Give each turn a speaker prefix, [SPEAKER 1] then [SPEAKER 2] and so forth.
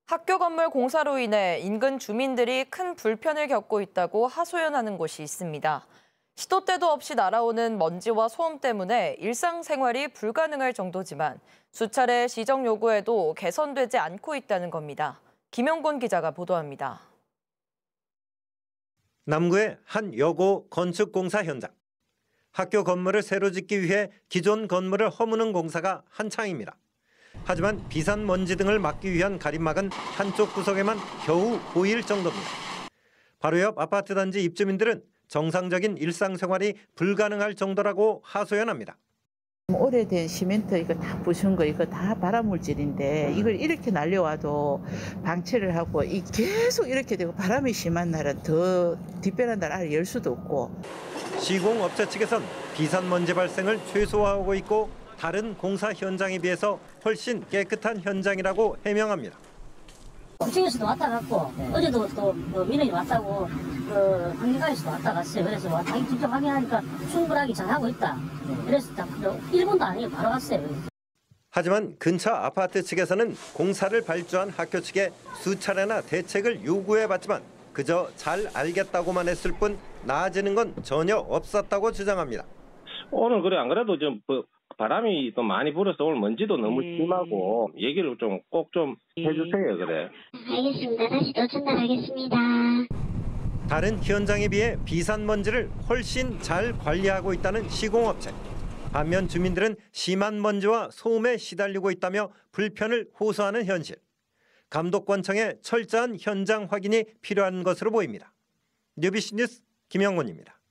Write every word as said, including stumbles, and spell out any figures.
[SPEAKER 1] 학교 건물 공사로 인해 인근 주민들이 큰 불편을 겪고 있다고 하소연하는 곳이 있습니다. 시도 때도 없이 날아오는 먼지와 소음 때문에 일상생활이 불가능할 정도지만 수차례 시정 요구에도 개선되지 않고 있다는 겁니다. 김영곤 기자가 보도합니다.
[SPEAKER 2] 남구의 한 여고 건축공사 현장. 학교 건물을 새로 짓기 위해 기존 건물을 허무는 공사가 한창입니다. 하지만 비산 먼지 등을 막기 위한 가림막은 한쪽 구석에만 겨우 보일 정도입니다. 바로 옆 아파트 단지 입주민들은 정상적인 일상생활이 불가능할 정도라고 하소연합니다.
[SPEAKER 3] 오래된 시멘트 이거 다 부순 거 이거 다 발암물질인데 이걸 이렇게 날려와도 방치를 하고 이 계속 이렇게 되고 바람이 심한 날은 더 뒷베란다를 아예 열 수도 없고.
[SPEAKER 2] 시공업체 측에선 비산먼지 발생을 최소화하고 있고 다른 공사 현장에 비해서 훨씬 깨끗한 현장이라고 해명합니다.
[SPEAKER 4] 구청에서도 왔다 갔고 네. 어제도 또 그 민원이 왔다고 그 환경관에서도 왔다 갔어요. 그래서 와, 자기 직접 확인하니까 충분하게 잘하고 있다. 네. 그래서 일 분도 아니고 바로 왔어요.
[SPEAKER 2] 하지만 근처 아파트 측에서는 공사를 발주한 학교 측에 수차례나 대책을 요구해봤지만 그저 잘 알겠다고만 했을 뿐 나아지는 건 전혀 없었다고 주장합니다.
[SPEAKER 5] 오늘 그래 안 그래도 좀 바람이 또 많이 불어서 오늘 먼지도 너무 심하고 얘기를 좀 꼭 좀 해주세요. 그래.
[SPEAKER 6] 알겠습니다. 다시 또 전달하겠습니다.
[SPEAKER 2] 다른 현장에 비해 비산먼지를 훨씬 잘 관리하고 있다는 시공업체. 반면 주민들은 심한 먼지와 소음에 시달리고 있다며 불편을 호소하는 현실. 감독관청의 철저한 현장 확인이 필요한 것으로 보입니다. 뉴비씨 뉴스 김영곤입니다.